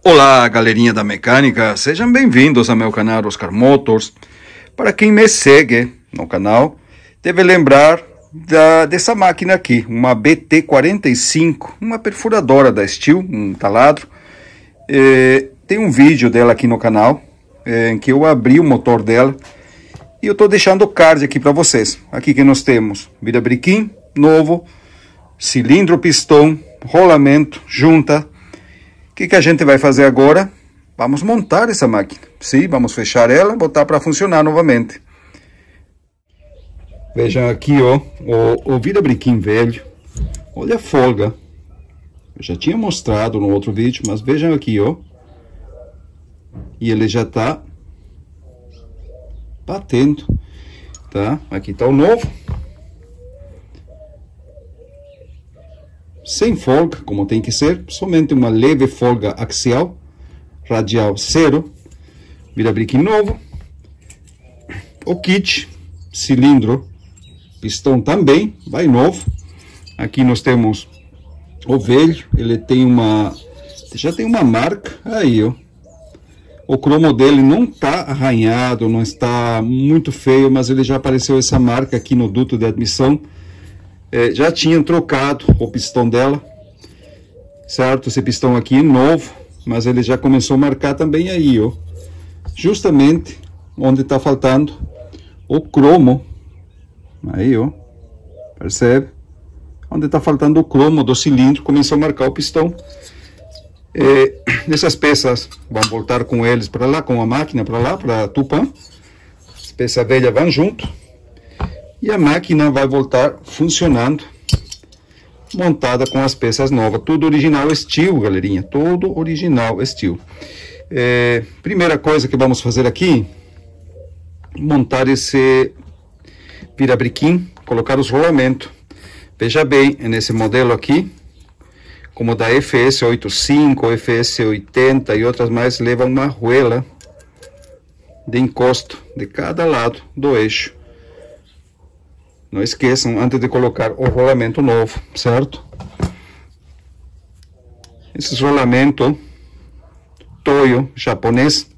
Olá, galerinha da mecânica, sejam bem-vindos ao meu canal Oscar Motors. Para quem me segue no canal, deve lembrar dessa máquina aqui, uma BT45, uma perfuradora da Stihl, um taladro. Tem um vídeo dela aqui no canal, em que eu abri o motor dela, e eu estou deixando o card aqui para vocês. Aqui que nós temos virabrequim novo, cilindro, pistão, rolamento, junta. O que a gente vai fazer agora? Vamos montar essa máquina. Sim, vamos fechar ela, botar para funcionar novamente. Vejam aqui, ó, o virabrequim velho. Olha a folga. Eu já tinha mostrado no outro vídeo, mas vejam aqui, ó. E ele já tá batendo, tá? Aqui tá o novo. Sem folga, como tem que ser, somente uma leve folga axial, radial 0, virabrequim novo, o kit, cilindro, pistão também, vai novo. Aqui nós temos o velho, ele tem já tem uma marca, aí ó, o cromo dele não tá arranhado, não está muito feio, mas ele já apareceu essa marca aqui no duto de admissão. Já tinham trocado o pistão dela, certo? Esse pistão aqui é novo, mas ele já começou a marcar também aí, ó. Justamente onde está faltando o cromo. Aí, ó. Percebe? Onde está faltando o cromo do cilindro, começou a marcar o pistão. Essas peças vão voltar com eles para lá, com a máquina para lá, para Tupã. As peças velhas vão junto. E a máquina vai voltar funcionando, montada com as peças novas. Tudo original Stihl, galerinha. Tudo original Stihl. Primeira coisa que vamos fazer aqui, montar esse virabrequim, colocar os rolamentos. Veja bem, nesse modelo aqui, como da FS 85, FS 80 e outras mais, leva uma arruela de encosto de cada lado do eixo. Não esqueçam, antes de colocar o rolamento novo, certo? Esses rolamentos Toyo japonês,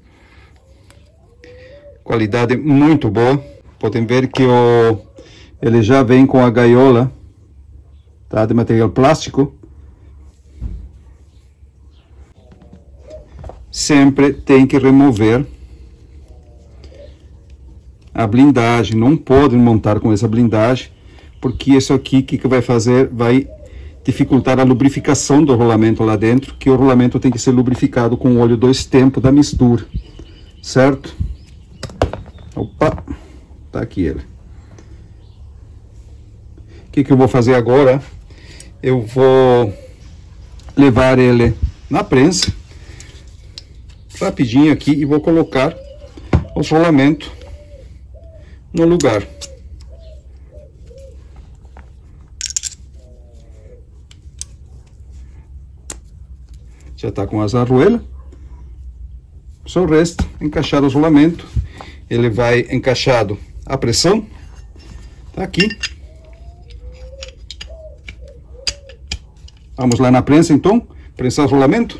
qualidade muito boa. Podem ver que ele já vem com a gaiola, tá, de material plástico. Sempre tem que remover a blindagem, não podem montar com essa blindagem, porque isso aqui, o que vai fazer? Vai dificultar a lubrificação do rolamento lá dentro, que o rolamento tem que ser lubrificado com o óleo 2 tempos da mistura, certo? Opa, tá aqui ele. O que eu vou fazer agora? Eu vou levar ele na prensa, rapidinho aqui, e vou colocar os rolamentos no lugar. Já está com as arruelas. Só resta encaixar os rolamentos. Ele vai encaixado a pressão. Tá aqui. Vamos lá na prensa então, prensar os rolamentos.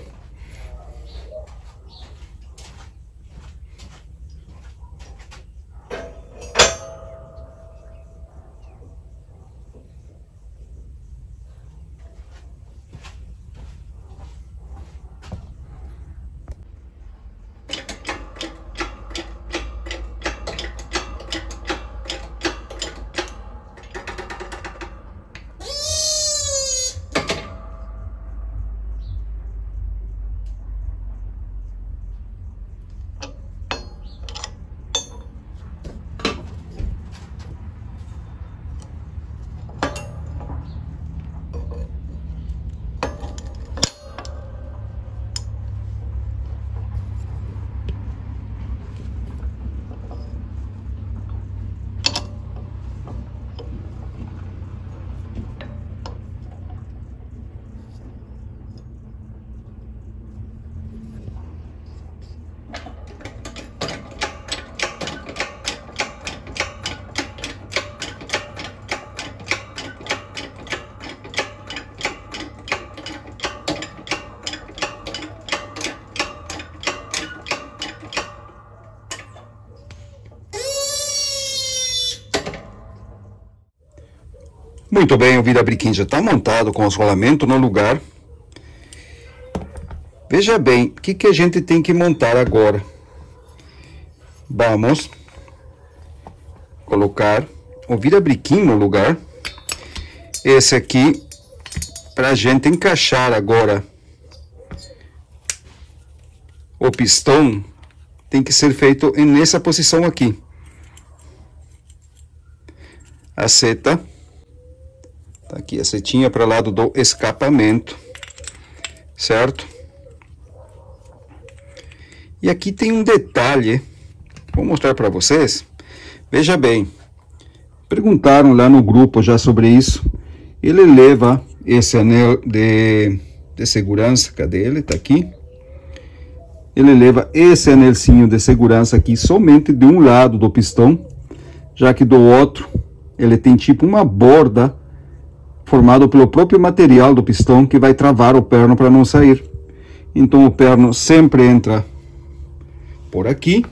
Muito bem, o vira-briquim já está montado com os rolamentos no lugar. Veja bem, o que a gente tem que montar agora? Vamos colocar o vira-briquim no lugar. Esse aqui, para a gente encaixar agora o pistão, tem que ser feito nessa posição aqui. A seta, tá aqui a setinha para o lado do escapamento, certo? E aqui tem um detalhe, vou mostrar para vocês. Veja bem, perguntaram lá no grupo já sobre isso. Ele leva esse anel de segurança, cadê ele? Tá aqui. Ele leva esse anelzinho de segurança aqui somente de um lado do pistão, já que do outro ele tem tipo uma borda formada pelo próprio material do pistão que vai travar o perno para não sair. Então o perno sempre entra por aqui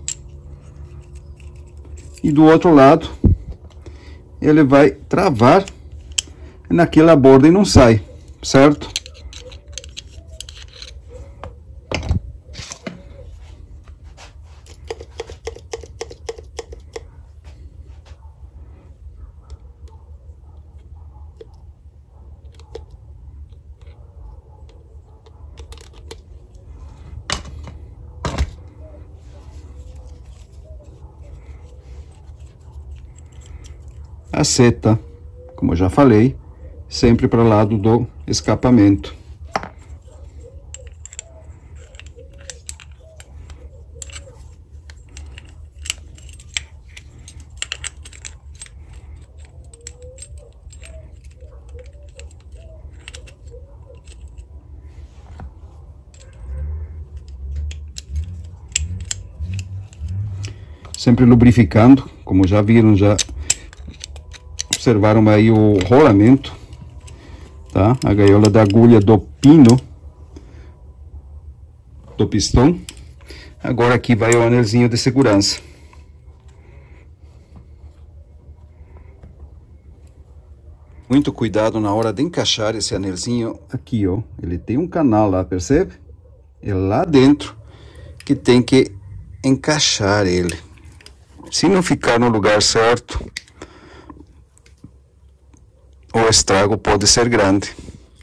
e do outro lado ele vai travar naquela borda e não sai, certo? A seta, como eu já falei, sempre para o lado do escapamento. Sempre lubrificando, como já viram, já observaram aí o rolamento, tá? A gaiola da agulha do pino do pistão. Agora aqui vai o anelzinho de segurança. Muito cuidado na hora de encaixar esse anelzinho aqui, ó. Ele tem um canal lá, percebe? É lá dentro que tem que encaixar ele. Se não ficar no lugar certo, o estrago pode ser grande.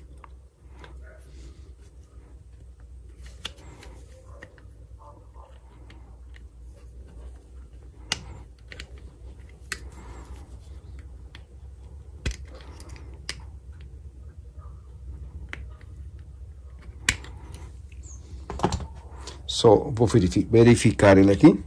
Só vou verificar ele aqui.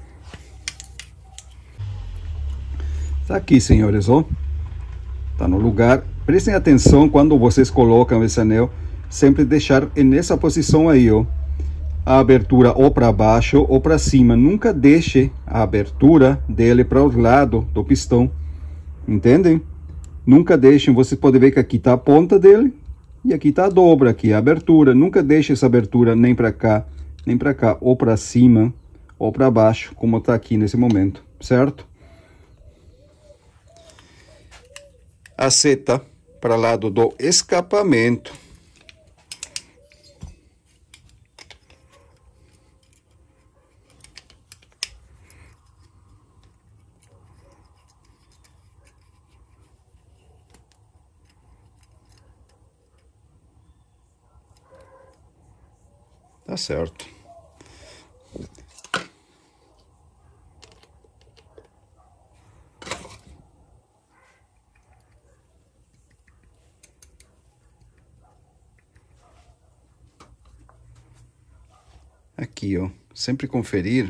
Tá aqui, senhores, ó. Tá no lugar. Prestem atenção quando vocês colocam esse anel, sempre deixar nessa posição aí, ó. A abertura ou para baixo ou para cima. Nunca deixe a abertura dele para o lado do pistão. Entendem? Nunca deixem. Você pode ver que aqui tá a ponta dele e aqui tá a dobra, aqui a abertura. Nunca deixe essa abertura nem para cá, nem para cá, ou para cima ou para baixo, como tá aqui nesse momento, certo? A seta para o lado do escapamento. Tá certo. Aqui, ó, sempre conferir.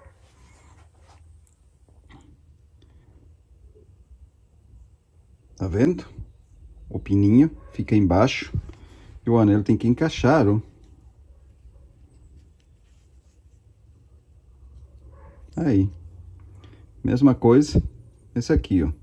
Tá vendo? O pininho fica embaixo e o anel tem que encaixar, ó. Aí. Mesma coisa, esse aqui, ó.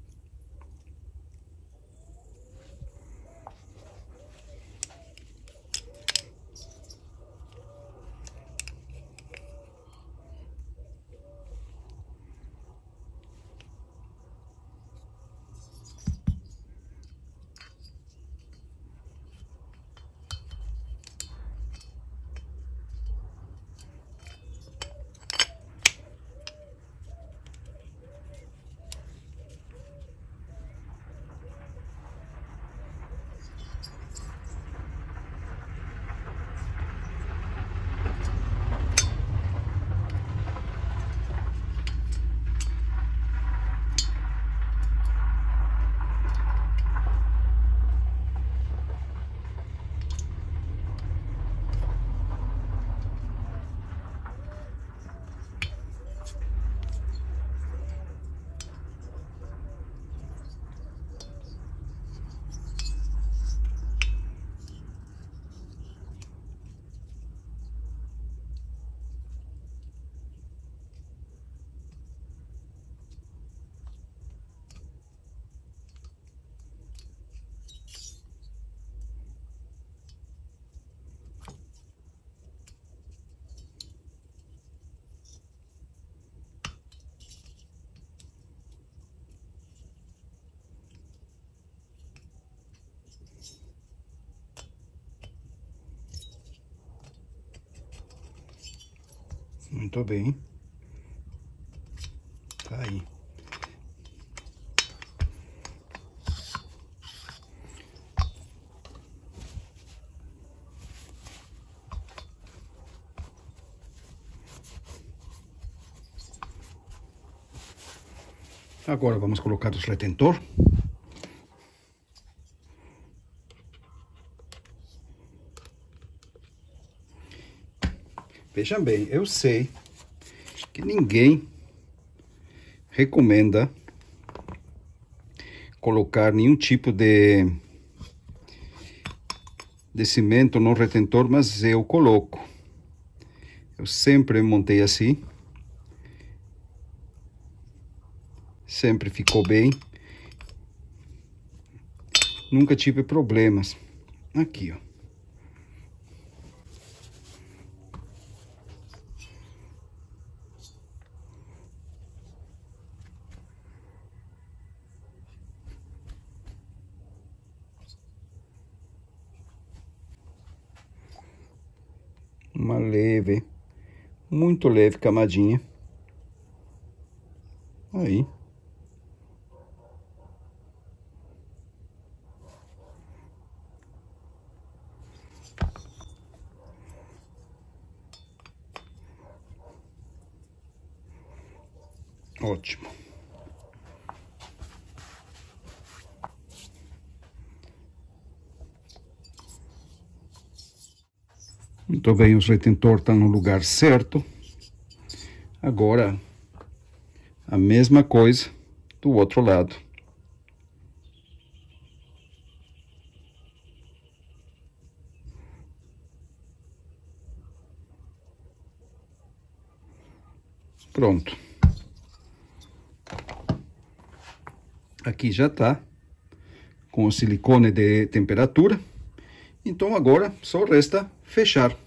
Muito bem. Tá aí. Agora vamos colocar os retentor. Vejam bem, eu sei que ninguém recomenda colocar nenhum tipo de cimento no retentor, mas eu coloco. Eu sempre montei assim. Sempre ficou bem. Nunca tive problemas. Aqui, ó. Uma leve, muito leve camadinha. Aí. Ótimo. Muito bem, os retentores estão no lugar certo. Agora, a mesma coisa do outro lado. Pronto. Aqui já tá com o silicone de temperatura. Então agora só resta fechar.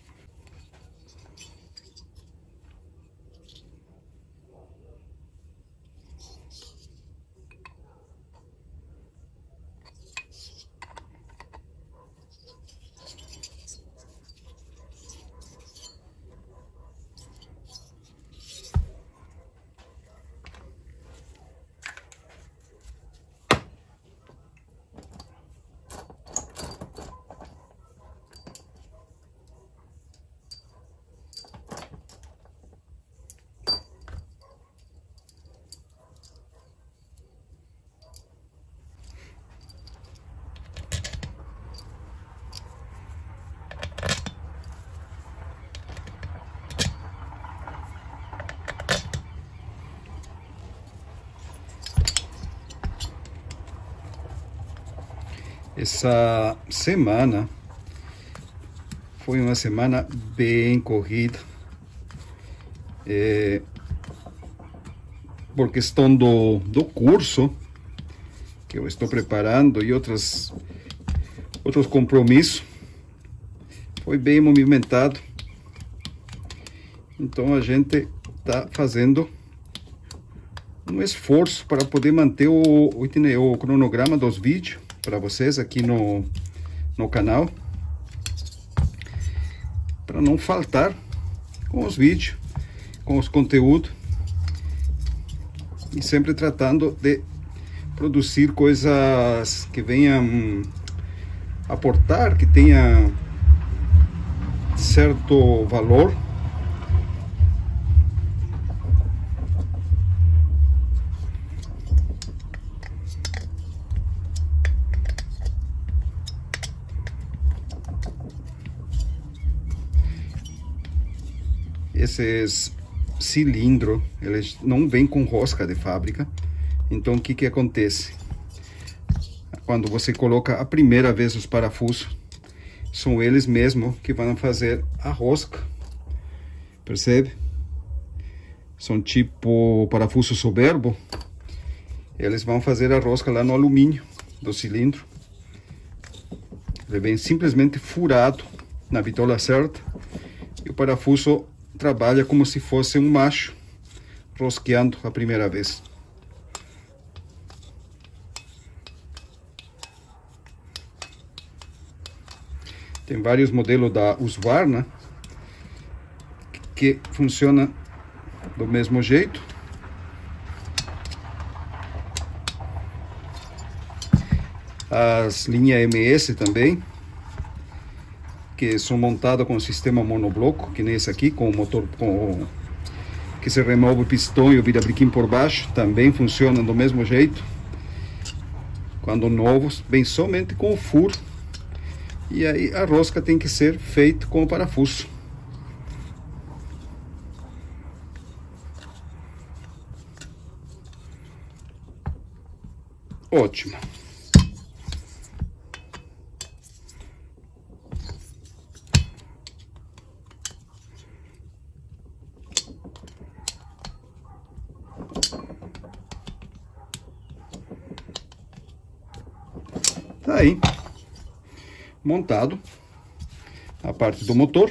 Essa semana foi uma semana bem corrida, por questão do curso que eu estou preparando e outros compromissos. Foi bem movimentado, então a gente está fazendo um esforço para poder manter o cronograma dos vídeos para vocês aqui no canal, para não faltar com os vídeos, com os conteúdos, e sempre tratando de produzir coisas que venham aportar, que tenha certo valor. Esses cilindros, eles não vêm com rosca de fábrica. Então o que que acontece? Quando você coloca a primeira vez os parafusos, são eles mesmos que vão fazer a rosca. Percebe? São tipo parafuso soberbo. Eles vão fazer a rosca lá no alumínio do cilindro. Ele vem simplesmente furado na bitola certa. E o parafuso trabalha como se fosse um macho rosqueando a primeira vez. Tem vários modelos da Husqvarna que funciona do mesmo jeito. As linhas MS também, que são montadas com o sistema monobloco, que nem esse aqui, com o motor que se remove o pistão e o virabrequim por baixo, também funcionam do mesmo jeito. Quando novos, vem somente com o furo. E aí a rosca tem que ser feita com o parafuso. Ótimo. Tá aí montado a parte do motor.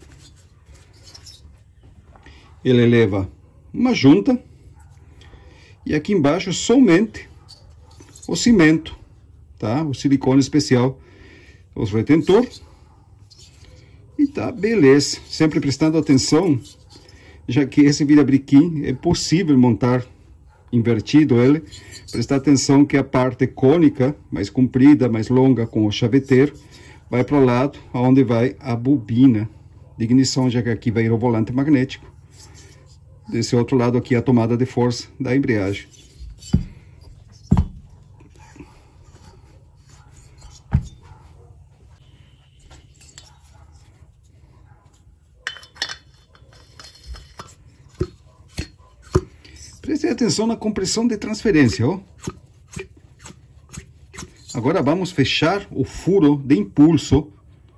Ele leva uma junta e aqui embaixo somente o cimento, tá? O silicone especial, os retentores. E tá beleza, sempre prestando atenção, já que esse virabrequim é possível montar invertido ele. Prestar atenção que a parte cônica, mais comprida, mais longa, com o chaveteiro, vai para o lado onde vai a bobina de ignição, já que aqui vai ir o volante magnético. Desse outro lado aqui a tomada de força da embreagem. Preste atenção na compressão de transferência, ó. Agora vamos fechar o furo de impulso.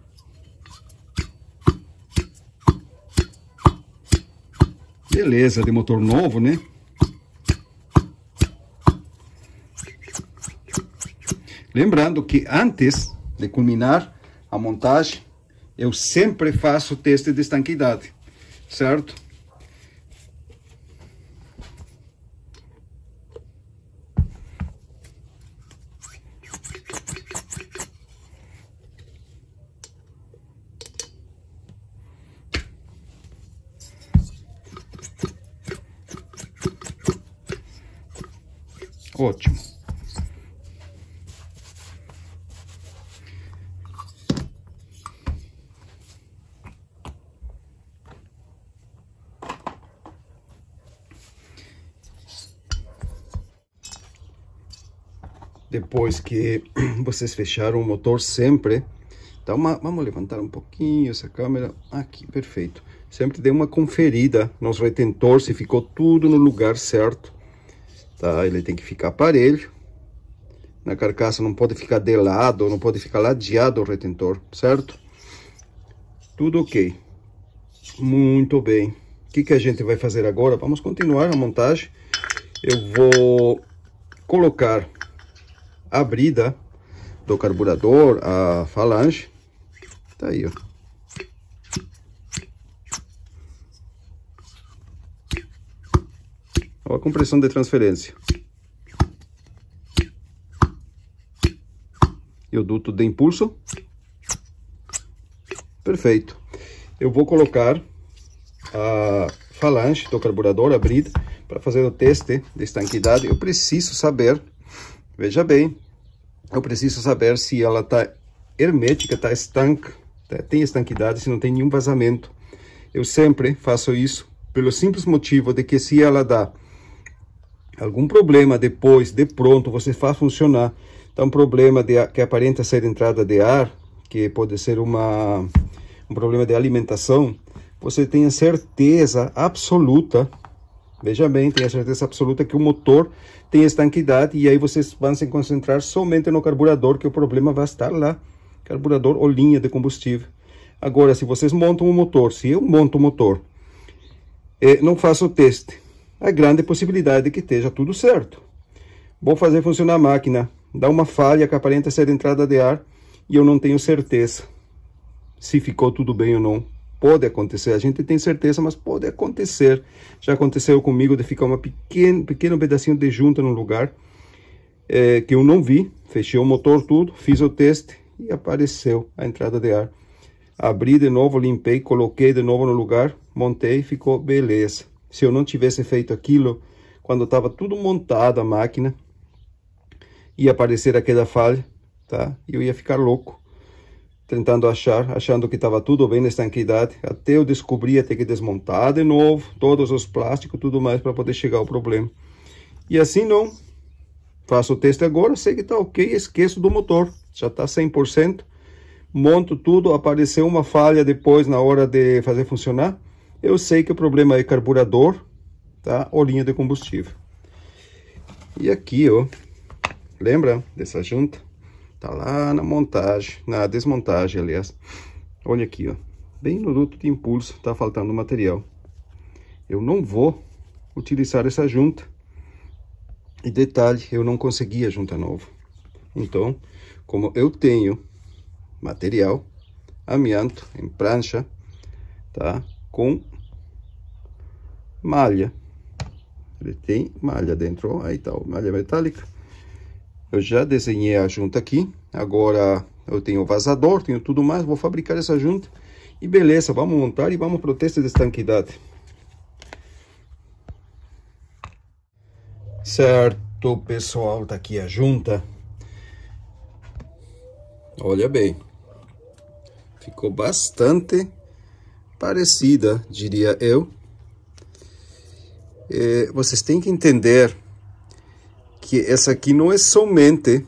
Beleza, de motor novo, né? Lembrando que antes de culminar a montagem, eu sempre faço o teste de estanqueidade, certo? Ótimo. Depois que vocês fecharam o motor, sempre dá uma... Vamos levantar um pouquinho essa câmera. Aqui, perfeito. Sempre dê uma conferida nos retentores, se ficou tudo no lugar certo. Tá, ele tem que ficar parelho. Na carcaça não pode ficar de lado, não pode ficar ladeado o retentor, certo? Tudo ok. Muito bem. O que a gente vai fazer agora? Vamos continuar a montagem. Eu vou colocar a brida do carburador, a falange. Tá aí, ó. Olha a compressão de transferência. E o duto de impulso. Perfeito. Eu vou colocar a falange do carburador, a brida, para fazer o teste de estanqueidade. Eu preciso saber, veja bem, eu preciso saber se ela está hermética, está estanca, tem estanqueidade, se não tem nenhum vazamento. Eu sempre faço isso pelo simples motivo de que se ela dá algum problema depois, de pronto, você faz funcionar. Então, um problema que aparenta ser entrada de ar, que pode ser um problema de alimentação, você tem a certeza absoluta, veja bem, tem a certeza absoluta que o motor tem estanqueidade, e aí vocês vão se concentrar somente no carburador, que o problema vai estar lá, carburador ou linha de combustível. Agora, se vocês montam um motor, se eu monto um motor, não faço o teste, há grande possibilidade de que esteja tudo certo. Vou fazer funcionar a máquina, dá uma falha que aparenta ser entrada de ar, e eu não tenho certeza se ficou tudo bem ou não. Pode acontecer, a gente tem certeza, mas pode acontecer. Já aconteceu comigo de ficar pequeno pedacinho de junta no lugar que eu não vi. Fechei o motor tudo, fiz o teste e apareceu a entrada de ar. Abri de novo, limpei, coloquei de novo no lugar, montei, ficou beleza. Se eu não tivesse feito aquilo, quando estava tudo montado a máquina, ia aparecer aquela falha, tá? E eu ia ficar louco, tentando achando que estava tudo bem na estanqueidade, até eu descobrir, ia ter que desmontar de novo, todos os plásticos, tudo mais, para poder chegar ao problema. E assim não. Faço o teste agora, sei que tá ok, esqueço do motor, já tá 100%. Monto tudo, apareceu uma falha depois na hora de fazer funcionar. Eu sei que o problema é carburador, tá? Ou linha de combustível. E aqui, ó, lembra dessa junta? Tá lá na montagem, na desmontagem, aliás. Olha aqui, ó, bem no duto de impulso, tá faltando material. Eu não vou utilizar essa junta. E detalhe, eu não consegui a junta nova. Então, como eu tenho material, amianto em prancha, tá? Com malha. Ele tem malha dentro, ó, aí tá, malha metálica. Eu já desenhei a junta aqui. Agora eu tenho vazador, tenho tudo mais. Vou fabricar essa junta. E beleza, vamos montar e vamos pro teste de estanqueidade. Certo, pessoal, tá aqui a junta. Olha bem, ficou bastante parecida, diria eu. Vocês têm que entender que essa aqui não é somente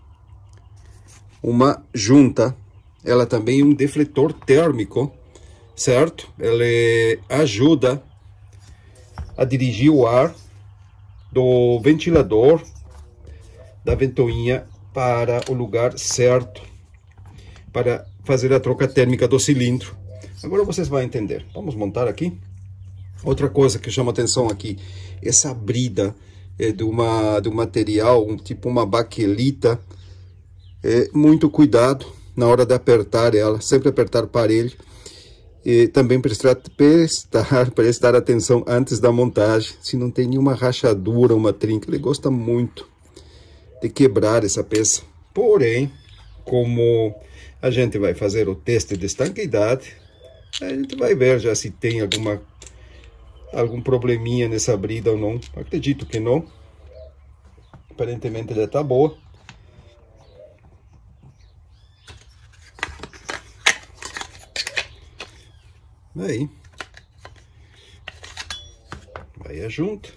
uma junta, ela também é um defletor térmico, certo? Ele ajuda a dirigir o ar do ventilador, da ventoinha, para o lugar certo, para fazer a troca térmica do cilindro. Agora vocês vão entender. Vamos montar aqui. Outra coisa que chama atenção aqui, essa brida é de um material, tipo uma baquelita. Muito cuidado na hora de apertar ela, sempre apertar parelho. E também prestar atenção antes da montagem, se não tem nenhuma rachadura, uma trinca. Ele gosta muito de quebrar essa peça. Porém, como a gente vai fazer o teste de estanqueidade, a gente vai ver já se tem algum probleminha nessa brida ou não. Acredito que não. Aparentemente ela está boa. Aí vai a junta.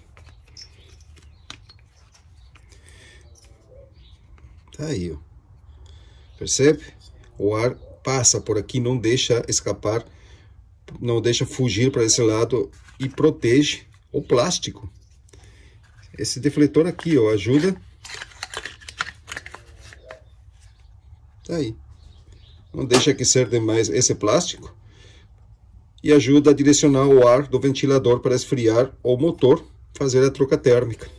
Tá aí, ó. Percebe? O ar passa por aqui, não deixa escapar, não deixa fugir para esse lado e protege o plástico. Esse defletor aqui, ó, ajuda. Tá aí. Não deixa aquecer demais esse plástico. E ajuda a direcionar o ar do ventilador para esfriar o motor, fazer a troca térmica.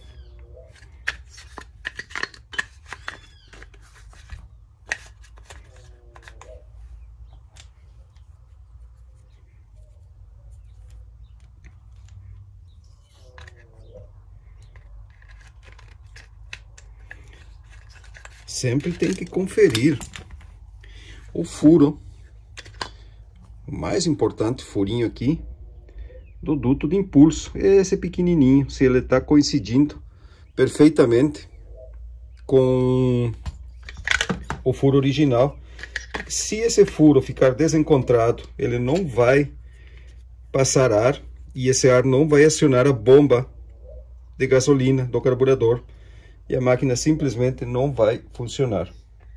Sempre tem que conferir o furo. O mais importante furinho aqui do duto de impulso, esse pequenininho, se ele está coincidindo perfeitamente com o furo original. Se esse furo ficar desencontrado, ele não vai passar ar e esse ar não vai acionar a bomba de gasolina do carburador e a máquina simplesmente não vai funcionar.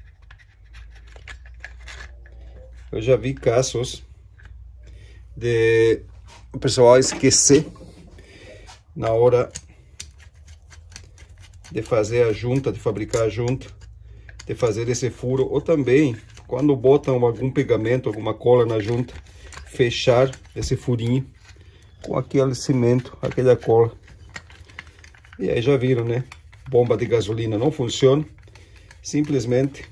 Eu já vi casos de o pessoal esquecer na hora de fazer a junta, de fabricar a junta, de fazer esse furo, ou também quando botam algum pegamento, alguma cola na junta, fechar esse furinho com aquele cimento, aquela cola. E aí já viram, né? Bomba de gasolina não funciona, simplesmente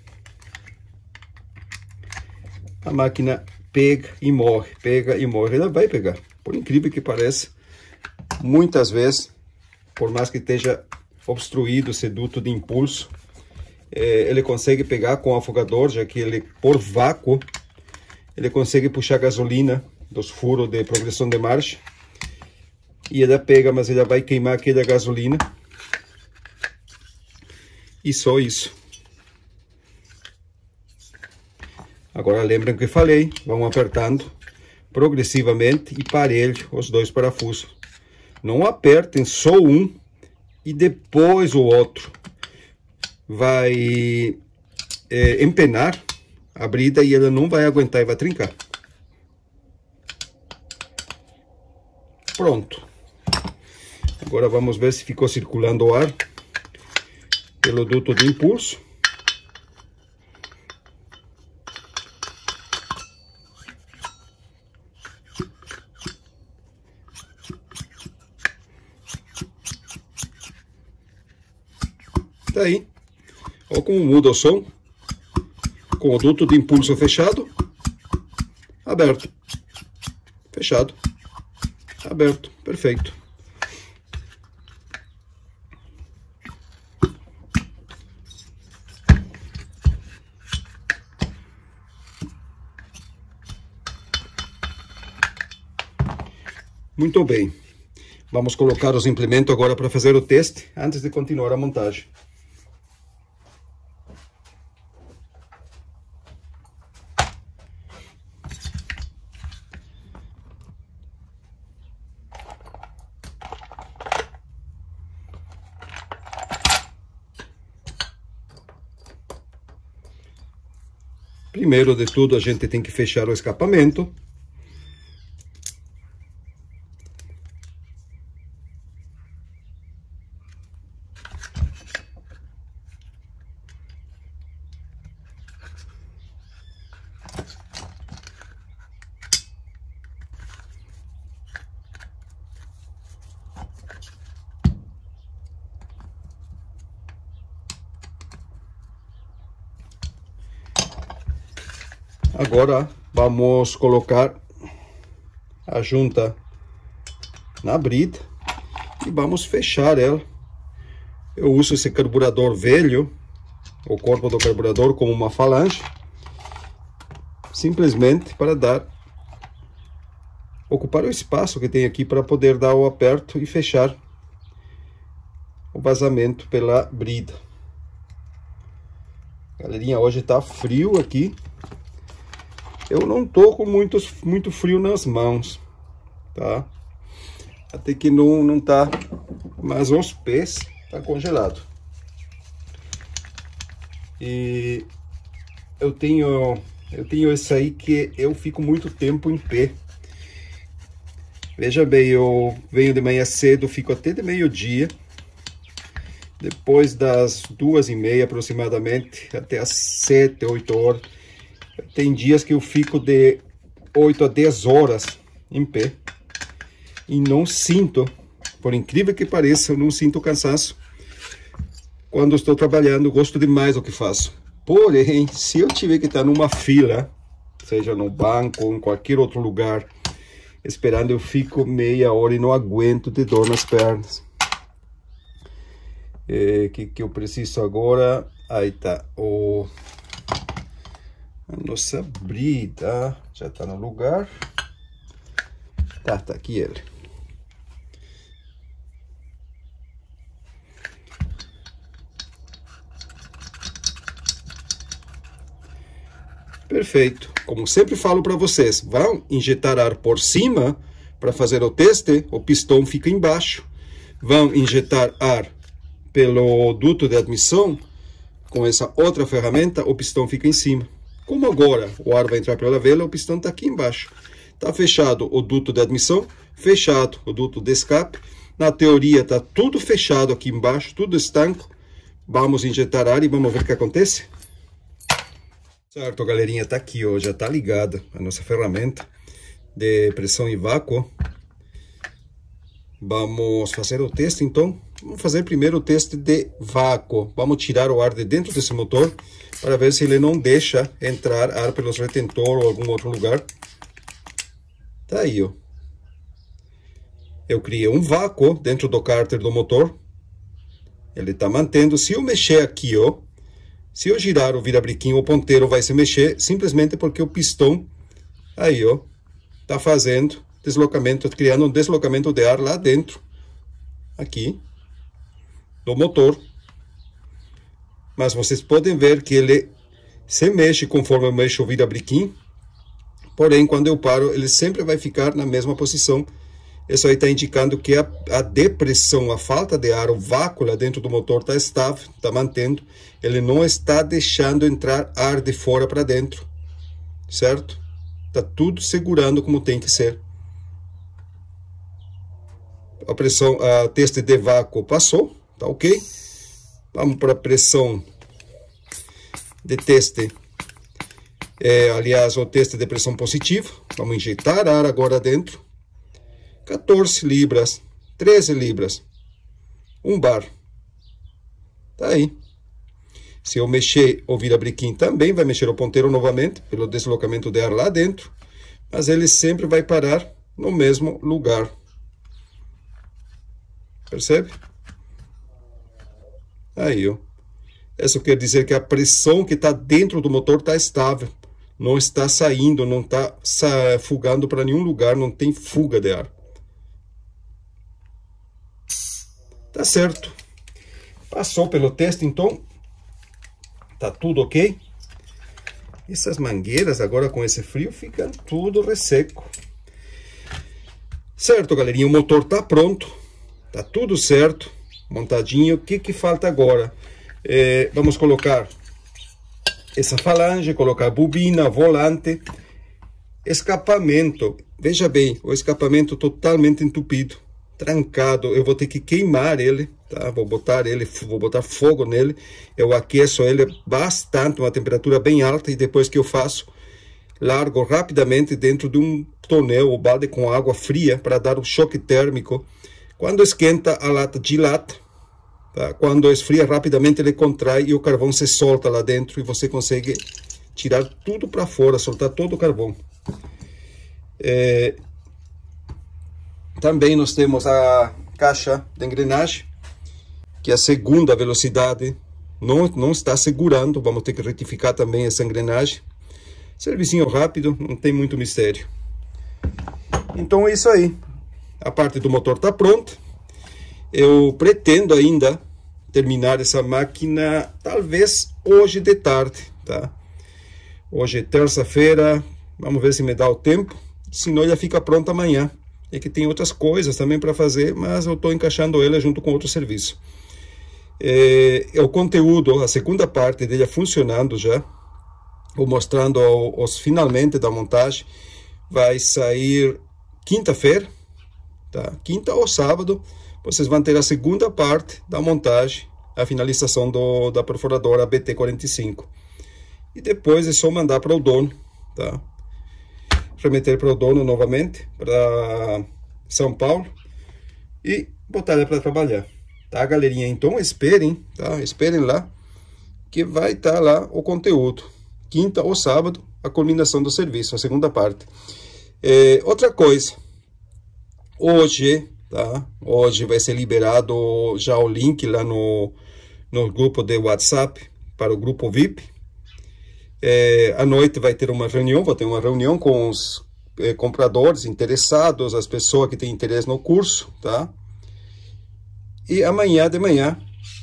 a máquina pega e morre, ela vai pegar, por incrível que pareça. Muitas vezes, por mais que esteja obstruído esse duto de impulso, ele consegue pegar com o afogador, já que ele, por vácuo, ele consegue puxar gasolina dos furos de progressão de marcha. E ela pega, mas ela vai queimar aquela gasolina. E só isso. Agora lembram que eu falei, vão apertando progressivamente e parelho os dois parafusos. Não apertem só um e depois o outro. Vai empenar a brida e ela não vai aguentar e vai trincar. Pronto. Agora vamos ver se ficou circulando o ar pelo duto de impulso. Tá aí. Olha como muda o som. Com o duto de impulso fechado, aberto, fechado, aberto, perfeito. Muito bem. Vamos colocar os implementos agora para fazer o teste, antes de continuar a montagem. Primeiro de tudo, a gente tem que fechar o escapamento. Agora vamos colocar a junta na brida e vamos fechar ela. Eu uso esse carburador velho, o corpo do carburador, como uma falange, simplesmente para ocupar o espaço que tem aqui para poder dar o aperto e fechar o vazamento pela brida. Galerinha, hoje tá frio aqui. Eu não tô com muito frio nas mãos, tá? Até que não tá, mas os pés tá congelado. E eu tenho esse aí que eu fico muito tempo em pé. Veja bem, eu venho de manhã cedo, fico até de meio-dia. Depois das 2h30 aproximadamente, até as 7, 8 horas. Tem dias que eu fico de 8 a 10 horas em pé e não sinto, por incrível que pareça, eu não sinto cansaço quando estou trabalhando. Gosto demais do que faço. Porém, se eu tiver que estar numa fila, seja no banco ou em qualquer outro lugar, esperando, eu fico meia hora e não aguento de dor nas pernas. Que eu preciso agora? Aí tá a nossa brida, já está no lugar. Tá aqui ele. Perfeito. Como sempre falo para vocês, vão injetar ar por cima para fazer o teste, o pistão fica embaixo. Vão injetar ar pelo duto de admissão, com essa outra ferramenta, o pistão fica em cima. Como agora o ar vai entrar pela vela, o pistão está aqui embaixo. Está fechado o duto de admissão, fechado o duto de escape. Na teoria está tudo fechado aqui embaixo, tudo estanco. Vamos injetar ar e vamos ver o que acontece. Certo, galerinha, está aqui, ó, já está ligada a nossa ferramenta de pressão em vácuo. Vamos fazer o teste, então. Vamos fazer primeiro o teste de vácuo. Vamos tirar o ar de dentro desse motor para ver se ele não deixa entrar ar pelos retentores ou algum outro lugar. Tá aí, ó. Eu criei um vácuo dentro do cárter do motor. Ele tá mantendo. Se eu mexer aqui, ó, se eu girar o virabrequim, o ponteiro vai se mexer simplesmente porque o pistão aí, ó, está fazendo deslocamento, criando um deslocamento de ar lá dentro, aqui, do motor. Mas vocês podem ver que ele se mexe conforme eu mexo o virabrequim. Porém, quando eu paro, ele sempre vai ficar na mesma posição. Isso aí está indicando que a depressão, a falta de ar, o vácuo lá dentro do motor está estável, está mantendo. Ele não está deixando entrar ar de fora para dentro, certo? Está tudo segurando como tem que ser. A pressão, a teste de vácuo passou, tá ok? Vamos para a pressão de teste. Aliás, o teste de pressão positiva. Vamos injetar ar agora dentro. 14 libras, 13 libras, 1 bar. Tá aí. Se eu mexer o virabrequim, também vai mexer o ponteiro novamente, pelo deslocamento de ar lá dentro. Mas ele sempre vai parar no mesmo lugar. Percebe? Aí, ó. Isso quer dizer que a pressão que está dentro do motor está estável. Não está saindo, não está fugando para nenhum lugar, não tem fuga de ar. Tá certo. Passou pelo teste, então. Tá tudo ok. Essas mangueiras agora com esse frio ficam tudo resseco. Certo, galerinha, o motor tá pronto. Tá tudo certo, montadinho. O que falta agora? Vamos colocar essa falange, colocar bobina, volante, escapamento. Veja bem, o escapamento totalmente entupido, trancado. Eu vou ter que queimar ele, tá? Vou botar fogo nele. Eu aqueço ele bastante, uma temperatura bem alta, e depois que eu faço, largo rapidamente dentro de um tonel ou balde com água fria para dar um choque térmico. Quando esquenta, a lata dilata, tá? Quando esfria rapidamente, ele contrai e o carvão se solta lá dentro e você consegue tirar tudo para fora, soltar todo o carvão. Também nós temos a caixa de engrenagem, que a segunda velocidade não está segurando. Vamos ter que retificar também essa engrenagem. Servicinho rápido, não tem muito mistério. Então é isso aí. A parte do motor está pronta. Eu pretendo ainda terminar essa máquina talvez hoje de tarde, tá? Hoje é terça-feira, vamos ver se me dá o tempo. Senão já fica pronta amanhã. É que tem outras coisas também para fazer, mas eu estou encaixando ela junto com outro serviço. O conteúdo, a segunda parte dele funcionando já, vou mostrando os finalmente da montagem. Vai sair quinta-feira, tá? Quinta ou sábado, vocês vão ter a segunda parte da montagem, a finalização da perfuradora BT45. E depois é só mandar para o dono, tá? Remeter para o dono novamente, para São Paulo, e botar ela para trabalhar, tá, galerinha? Então esperem, tá? Esperem lá, que vai estar lá o conteúdo. Quinta ou sábado, a culminação do serviço, a segunda parte. Outra coisa, hoje, tá? Hoje vai ser liberado já o link lá no grupo de WhatsApp, para o grupo VIP. À noite vai ter uma reunião, vou ter uma reunião com os compradores interessados, as pessoas que têm interesse no curso, tá? E amanhã de manhã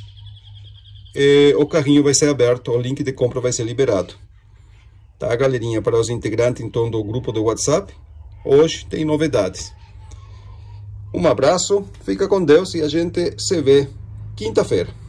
o carrinho vai ser aberto, o link de compra vai ser liberado, tá, galerinha? Para os integrantes então do grupo do WhatsApp, hoje tem novidades. Um abraço, fica com Deus e a gente se vê quinta-feira.